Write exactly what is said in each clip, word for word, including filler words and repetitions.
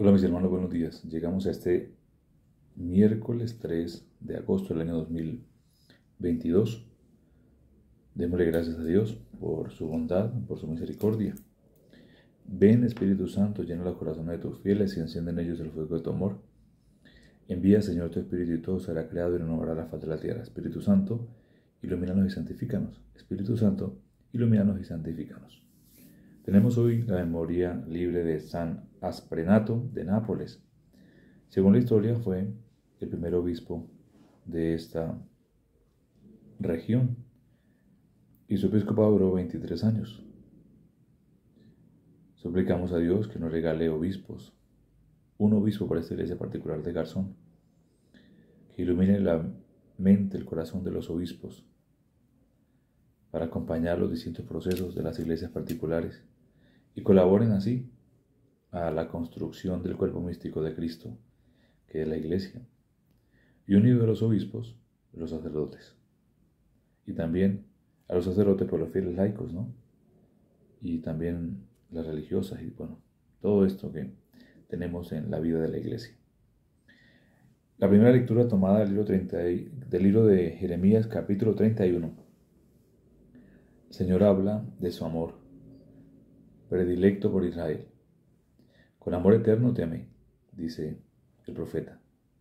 Hola mis hermanos, buenos días. Llegamos a este miércoles tres de agosto del año dos mil veintidós. Démosle gracias a Dios por su bondad, por su misericordia. Ven Espíritu Santo, llena los corazones de tus fieles y enciende en ellos el fuego de tu amor. Envía Señor tu Espíritu y todo será creado y renovará la faz de la tierra. Espíritu Santo, ilumínanos y santifícanos. Espíritu Santo, ilumínanos y santifícanos. Tenemos hoy la memoria libre de San Asprenato de Nápoles. Según la historia, fue el primer obispo de esta región y su episcopado duró veintitrés años. Suplicamos a Dios que nos regale obispos, un obispo para esta iglesia particular de Garzón, que ilumine la mente, el corazón de los obispos, para acompañar los distintos procesos de las iglesias particulares y colaboren así a la construcción del cuerpo místico de Cristo, que es la iglesia, y unido a los obispos, los sacerdotes, y también a los sacerdotes por los fieles laicos, ¿no? Y también las religiosas, y bueno, todo esto que tenemos en la vida de la iglesia. La primera lectura tomada del libro, treinta, del libro de Jeremías, capítulo treinta y uno. El Señor habla de su amor, predilecto por Israel. Con amor eterno te amé, dice el profeta.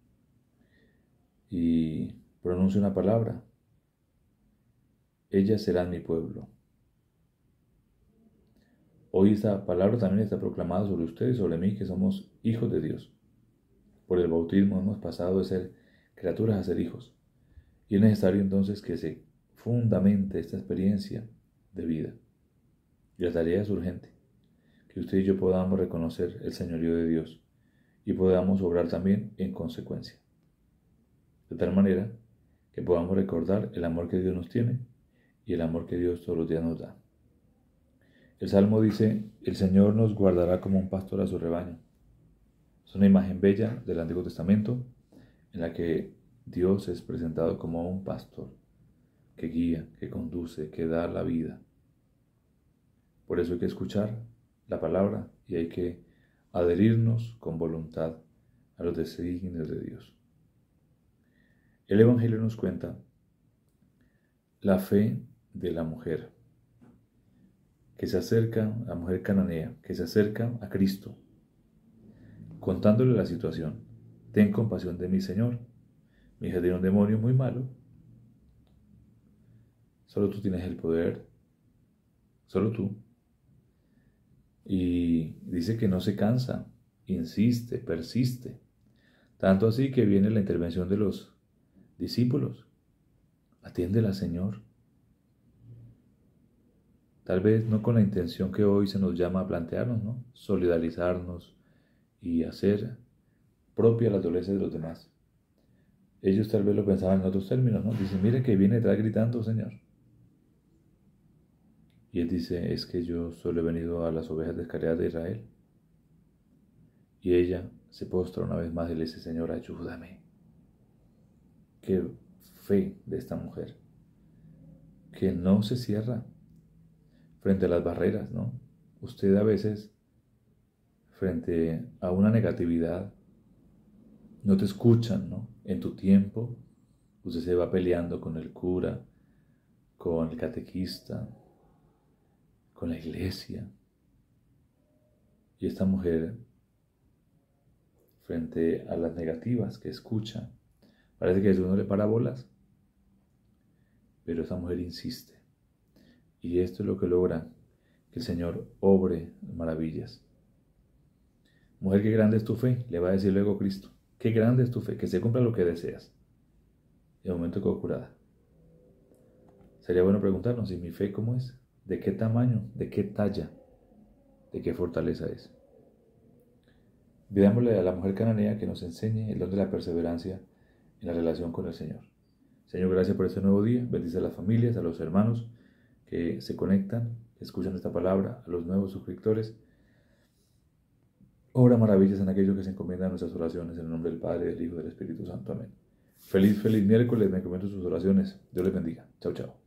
Y pronuncia una palabra: ellas serán mi pueblo. Hoy esta palabra también está proclamada sobre ustedes, sobre mí, que somos hijos de Dios. Por el bautismo hemos pasado de ser criaturas a ser hijos. Y es necesario entonces que se fundamente esta experiencia de vida. Y la tarea es urgente, que usted y yo podamos reconocer el señorío de Dios y podamos obrar también en consecuencia. De tal manera que podamos recordar el amor que Dios nos tiene y el amor que Dios todos los días nos da. El Salmo dice: el Señor nos guardará como un pastor a su rebaño. Es una imagen bella del Antiguo Testamento en la que Dios es presentado como un pastor que guía, que conduce, que da la vida. Por eso hay que escuchar la palabra y hay que adherirnos con voluntad a los designios de Dios. El Evangelio nos cuenta la fe de la mujer que se acerca, la mujer cananea, que se acerca a Cristo, contándole la situación. Ten compasión de mí, Señor. Mi hija tiene un demonio muy malo. Solo tú tienes el poder. Solo tú. Y dice que no se cansa, insiste, persiste. Tanto así que viene la intervención de los discípulos. Atiéndela, Señor. Tal vez no con la intención que hoy se nos llama a plantearnos, ¿no? Solidarizarnos y hacer propia las dolencias de los demás. Ellos tal vez lo pensaban en otros términos, ¿no? Dicen: mire que viene detrás gritando, Señor. Y él dice: es que yo solo he venido a las ovejas descarriadas de Israel. Y ella se postra una vez más y le dice: Señor, ayúdame. Qué fe de esta mujer, que no se cierra frente a las barreras, ¿no? Usted a veces, frente a una negatividad, no te escuchan, ¿no? En tu tiempo, usted se va peleando con el cura, con el catequista, con la iglesia. Y esta mujer, frente a las negativas que escucha, parece que a Jesús no le para bolas, pero esa mujer insiste. Y esto es lo que logra que el Señor obre maravillas. Mujer, qué grande es tu fe, le va a decir luego Cristo. Qué grande es tu fe, que se cumpla lo que deseas. Y de momento quedó curada. Sería bueno preguntarnos: ¿y mi fe cómo es? ¿De qué tamaño? ¿De qué talla? ¿De qué fortaleza es? Pidámosle a la mujer cananea que nos enseñe el don de la perseverancia en la relación con el Señor. Señor, gracias por este nuevo día. Bendice a las familias, a los hermanos que se conectan, que escuchan esta palabra, a los nuevos suscriptores. Obra maravillas en aquellos que se encomiendan a nuestras oraciones, en el nombre del Padre, del Hijo y del Espíritu Santo. Amén. Feliz, feliz miércoles. Me encomiendo sus oraciones. Dios les bendiga. Chao, chao.